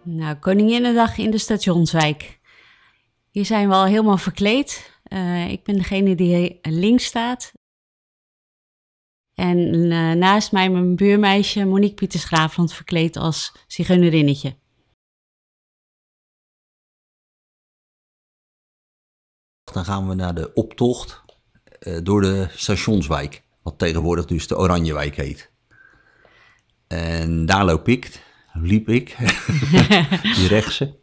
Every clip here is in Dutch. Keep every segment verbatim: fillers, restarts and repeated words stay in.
Nou, Koninginnedag in de Stationswijk. Hier zijn we al helemaal verkleed. Uh, ik ben degene die links staat. En uh, naast mij mijn buurmeisje Monique Pietersgraafland verkleed als zigeunerinnetje. Dan gaan we naar de optocht uh, door de Stationswijk, wat tegenwoordig dus de Oranjewijk heet. En daar loop ik, liep ik, die rechtse.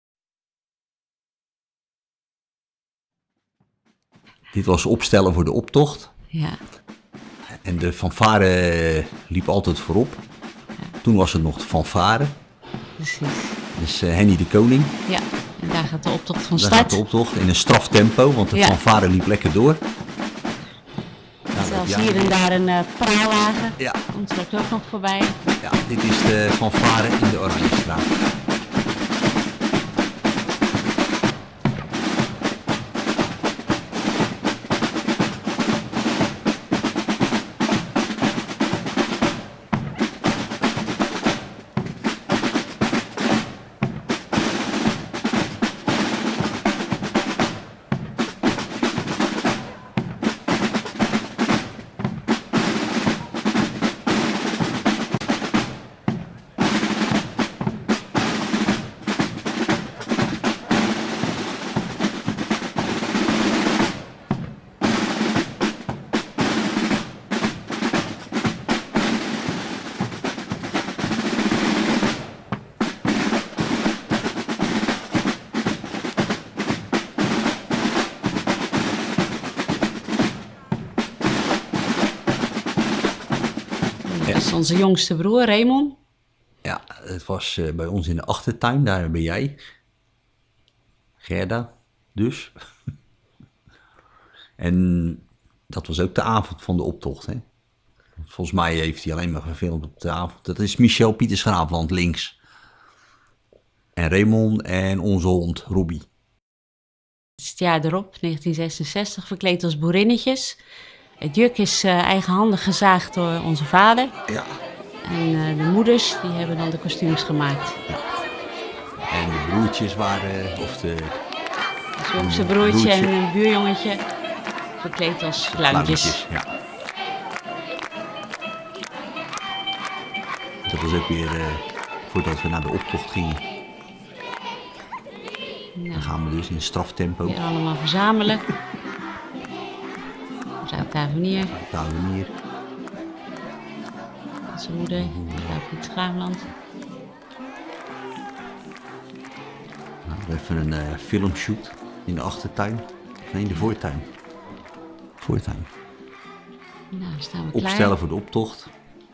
Dit was opstellen voor de optocht. Ja. En de fanfare liep altijd voorop. Ja. Toen was het nog de fanfare. Precies. Dus uh, Henny de Koning. Ja, en daar gaat de optocht van daar start. Daar gaat de optocht in een straftempo, want de ja. fanfare liep lekker door. Nou, zelfs hier en daar een uh, praalwagen. Ja. Komt straks ook nog voorbij. Ja, dit is de fanfare in de Oranjestraat. Dat is onze jongste broer, Raymond. Ja, het was uh, bij ons in de achtertuin, daar ben jij. Gerda, dus. En dat was ook de avond van de optocht, hè. Volgens mij heeft hij alleen maar gefilmd op de avond. Dat is Michel Pietersgraafland links. En Raymond en onze hond, Robbie. Het is het jaar erop, negentien zesenzestig, verkleed als boerinnetjes. Het juk is uh, eigenhandig gezaagd door onze vader. Ja. En uh, de moeders, die hebben dan de kostuums gemaakt. Ja. En de broertjes waren, of de... Het jongste broertje, broertje en een buurjongetje, verkleed als clowntjes. Ja. Dat was ook weer uh, voordat we naar de optocht gingen. Nou, dan gaan we dus in straftempo. Weer allemaal verzamelen. Zuid-Tavernier. Zuid-Tavernier. Onze moeder, mevrouw Pietersgraafland. Nou, we hebben een uh, filmshoot in de achtertuin. Nee, in de voortuin. Voortuin. Nou, staan we Opstellen klaar. voor de optocht.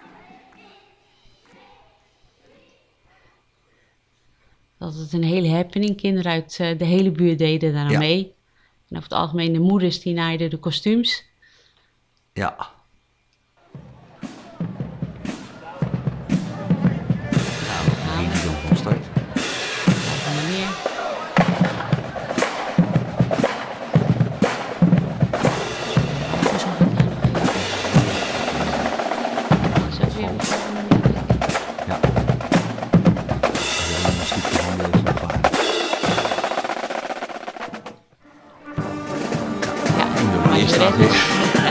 Dat was een hele happening. Kinderen uit uh, de hele buurt deden daar aan ja. mee. En over het algemeen de moeders die naaiden de kostuums. Ja. Nou, dan ging hij dan van start. Kijk maar neer. Zo weer een ja. Dat is een stukje van de fanfare. Ja, in de eerste staat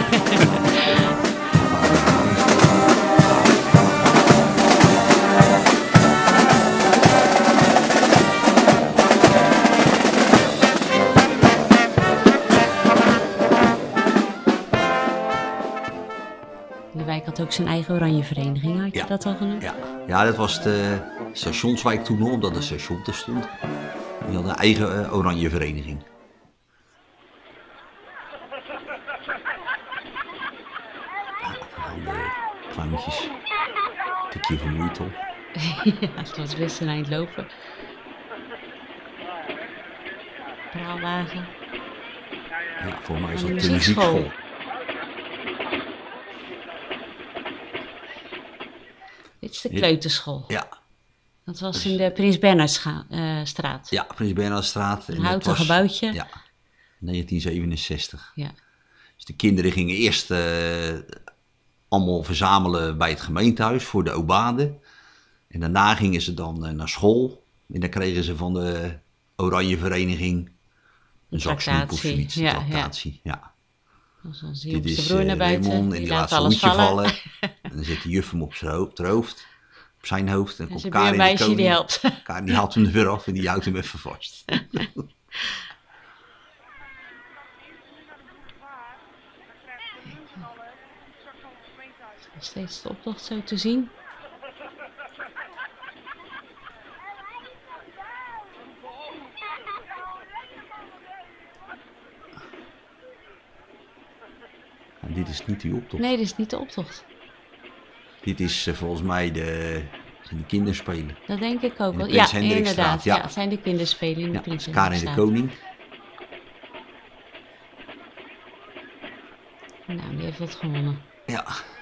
De wijk had ook zijn eigen oranjevereniging, had je ja. dat al genoemd? Ja. ja, dat was de Stationswijk toen nog, omdat het station er stond. Die had een eigen uh, oranjevereniging. Ja, de clowntjes. Een tikje vermoeid op. Ja, het was best een eind lopen. Praalwagen. Ja, voor mij is dat de muziekschool. muziekschool. Dit is de kleuterschool. Ja. Dat was dus in de Prins Bernhardstraat. Uh, ja, Prins Bernhardstraat. Een houten was, gebouwtje. Ja, negentien zevenenzestig. Ja. Dus de kinderen gingen eerst uh, allemaal verzamelen bij het gemeentehuis voor de obade. En daarna gingen ze dan uh, naar school. En dan kregen ze van de Oranje Vereniging een zak snoep of zoiets. Een Ja, tractatie, ja. ja. Dus dan zie je Dit op zijn is broer uh, naar buiten, Raymond en die die laat laat zijn alles hoedje vallen. vallen. En dan zet de juf hem op zijn hoofd, op, hoofd, op zijn hoofd. En dan En komt zijn Karin de buurmeisje koning. die helpt. Karin die haalt hem er weer af en die houdt hem even vast. Nog steeds de optocht zo te zien. En dit is niet die optocht. Nee, dit is niet de optocht. Dit is uh, volgens mij de, de kinderspelen. Dat denk ik ook In wel. de Ja, Prins Hendrikstraat, inderdaad. ja. Ja, het zijn de kinderspelen in de Ja, Prins dat is Karin de Hendrikstraat. koning. Nou, die heeft wat gewonnen. Ja.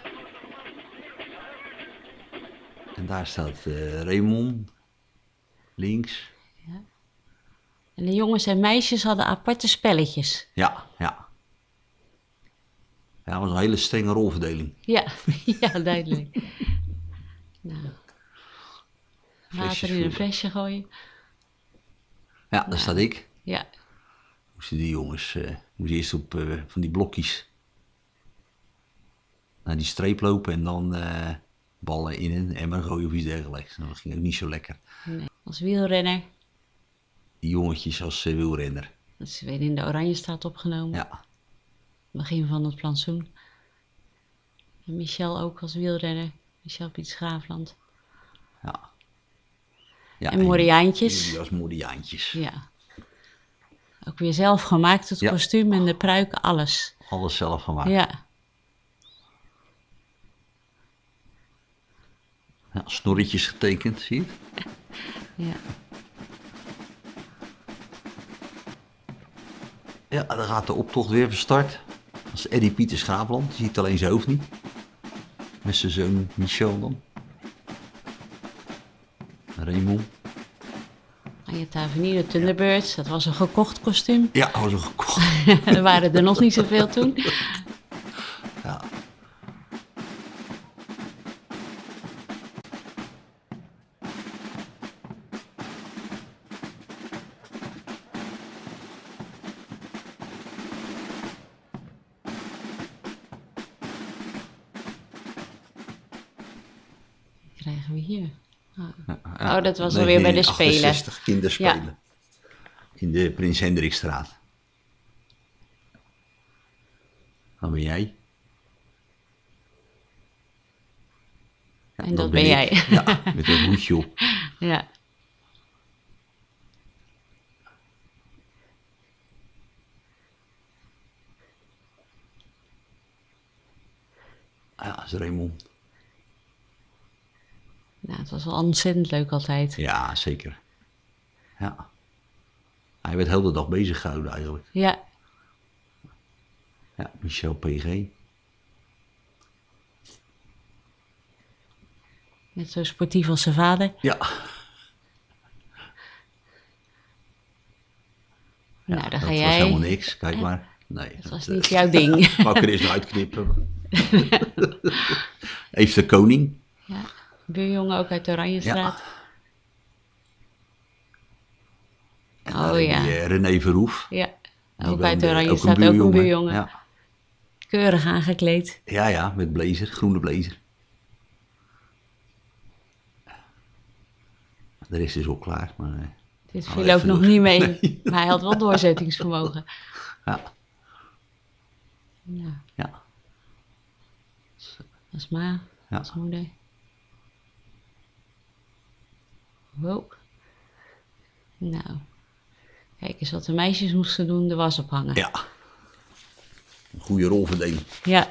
En daar staat uh, Raymond. Links. Ja. En de jongens en meisjes hadden aparte spelletjes. Ja, ja. Ja, dat was een hele strenge rolverdeling. Ja, ja, duidelijk. Nou, water in een flesje gooien. Ja, daar nou, staat ik. Ja. Moesten die jongens, uh, moesten eerst op uh, van die blokjes naar die streep lopen en dan uh, ballen in een emmer gooien of iets dergelijks. Dat ging ook niet zo lekker. Nee, als wielrenner. Die jongetjes als uh, wielrenner. Dat is weer in de Oranjestraat opgenomen. Ja. Begin van het plantsoen. En Michel ook als wielrenner. Michel Piets Graafland. Ja. Ja, en Moriaantjes. Jullie als Moriaantjes. Ja. Ook weer zelf gemaakt, het ja. kostuum en de pruik, alles. Alles zelf gemaakt. Ja. Ja, snorretjes getekend, zie je het? Ja. Ja, dan gaat de optocht weer van start. Dat is Eddie Pieters Graafland. Je ziet alleen zijn hoofd niet. Met zijn zoon Michel dan. Raymond. En je hebt daar Avenue Thunderbirds. Ja. Dat was een gekocht kostuum. Ja, dat was een gekocht. Er waren er nog niet zoveel toen. Ja. Krijgen we hier? Oh, ja, ja. oh dat was alweer bij de Spelen. achtenzestig kinderspelen. Ja. In de Prins Hendrikstraat. Dan ben jij. Ja, en dat, dat ben, ben jij. Ja, met een hoedje op. Ja. Ja, dat is Raymond. Nou, het was wel ontzettend leuk altijd. Ja, zeker. Ja. Hij werd heel de dag bezig gehouden eigenlijk. Ja. Ja, Michel P G. Net zo sportief als zijn vader. Ja. Nou, ja, dan ga dat jij... was helemaal niks, kijk maar. Nee, dat was niet jouw ding. Wou ik er eens nog uitknippen. Even de koning. Ja, buurjongen ook uit de Oranjestraat. Ja. Oh ja. Die, uh, René Verhoef. Ja, ook uit de Oranjestraat, ook een buurjongen. Ja. Keurig aangekleed. Ja, ja, met blazer, groene blazer. De rest is ook klaar. Maar, uh, Dit viel ook nog niet mee, nee. Maar hij had wel doorzettingsvermogen. Ja. Ja. Ja. Dat is Ma, ja. als moeder. Wow. Nou, kijk eens wat de meisjes moesten doen, de was ophangen. Ja. Een goede rolverdeling. Ja.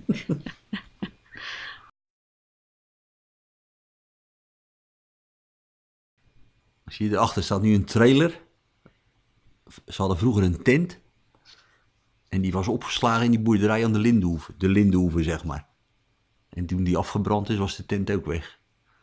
Zie je, daarachter staat nu een trailer. Ze hadden vroeger een tent. En die was opgeslagen in die boerderij aan de Lindenhoeve. De Lindenhoeve, zeg maar. En toen die afgebrand is, was de tent ook weg.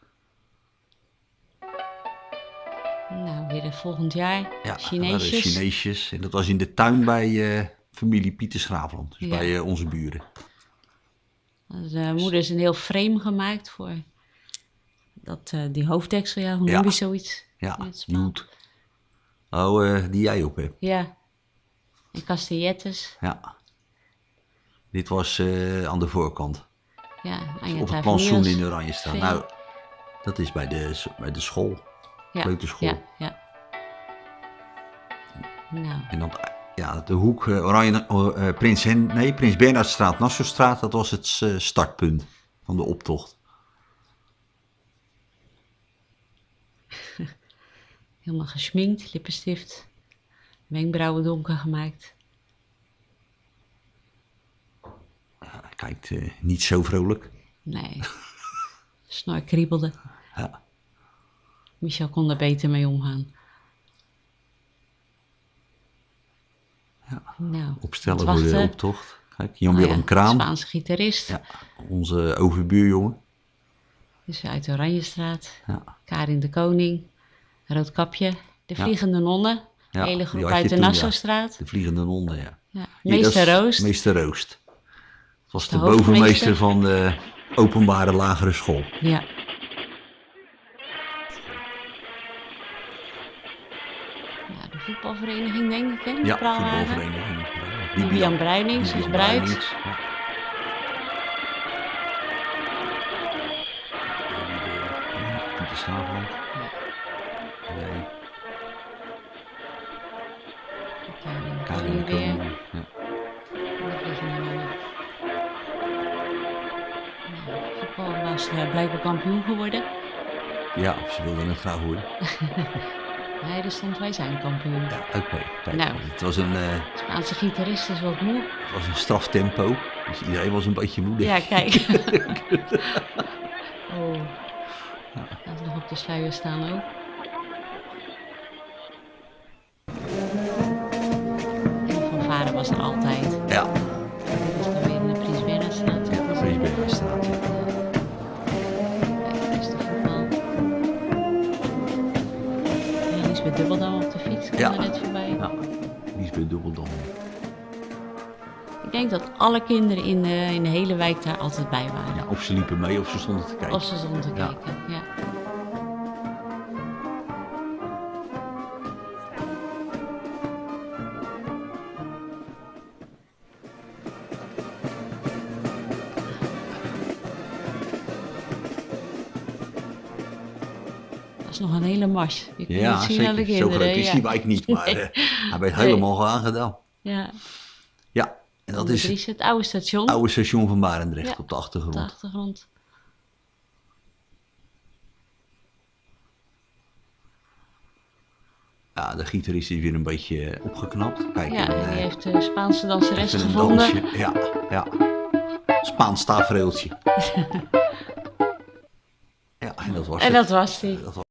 Nou, weer volgend jaar. Ja, Chineesjes. Chineesjes. En dat was in de tuin bij uh, familie Pieters Graafland. Dus ja. bij uh, onze buren. De moeder is een heel frame gemaakt voor dat, uh, die hoofddeksel, ja, hoe noem ja. je zoiets? Ja, in het die Spaans. hoed. Oh, eh, die jij op hebt. Ja. En castellettes. Ja. Dit was eh, aan de voorkant. Ja, Op Anja het Taverniers. plantsoen in Oranje staan. Veel. Nou, dat is bij de, bij de school. Ja, kleuterschool. Ja, ja. Nou, En dan, ja, de hoek eh, Oranje, eh, Prins, Hen, nee, Prins Bernhardstraat, Nassaustraat, dat was het eh, startpunt van de optocht. helemaal gesminkt, lippenstift, wenkbrauwen donker gemaakt. Ja, kijkt eh, niet zo vrolijk. Nee, snor kriebelde. Ja. Michel kon er beter mee omgaan. Ja. Nou, Opstellen het voor de wachten. optocht. Kijk, Jan-Willem Oh ja, Kraam. Spaanse gitarist. Ja, onze overbuurjongen. Dus uit Oranjestraat. Ja. Karin de Koning. Roodkapje. De Ja. Vliegende Nonnen. Ja, hele die groep had je uit de toen, ja. Nassaustraat. De Vliegende Nonnen, ja. Ja. Hier, dat Meester is Roost. Meester Roost. Dat was De de bovenmeester hoofdmeester. van de openbare lagere school. Ja. Ja, de voetbalvereniging denk ik, hè? met Ja, Praalhagen. voetbalvereniging. Ja, Bibian Bruinings als Bibian bruid. Bruinings, ja. Pieter Schaafland. Nee, Karin de Karin de Koning weer. Koning. Ja. En de Vliegende Nonnen. Nou, voetbal was eh, blijkbaar kampioen geworden. Ja, ze wilden het graag horen. Nee, er stond wij zijn kampioen. Ja, oké. Kijk, Nou. het was een, eh, Spaanse gitarist is wat moe. het was een straftempo. Dus iedereen was een beetje moe. Ja, kijk. oh. Laat nog op de sluier staan ook. En van vader was er altijd. Ja, Dat was dan weer in de Prins Bernhardstraat. ja, Dat Prins Bernhardstraat. Ja. Ja, is de voetbal. En Lisbeth Dubbeldam op de fiets kwam Ja. er net voorbij. Ja, Liesbeth Dubbeldam. Ik denk dat alle kinderen in de, in de hele wijk daar altijd bij waren. Ja, of ze liepen mee of ze stonden te kijken. Of ze stonden te Ja. kijken. Ja. Dat is nog een hele mars. Je kunt Ja, het zien aan de zeker. Zo kinderen. groot is ja. die wijk niet, maar Nee. eh, hij werd helemaal aangedaan. Ja, Ja, en dat is het het oude station oude station van Barendrecht Ja, op de op achtergrond. de achtergrond. Ja, de gitarist is weer een beetje eh, opgeknapt. Kijk, Ja, en, en die eh, heeft de Spaanse danseres even een gevonden. dansje. Ja, ja. Spaans tafereeltje. Ja, en dat was En het. dat was die. Dat was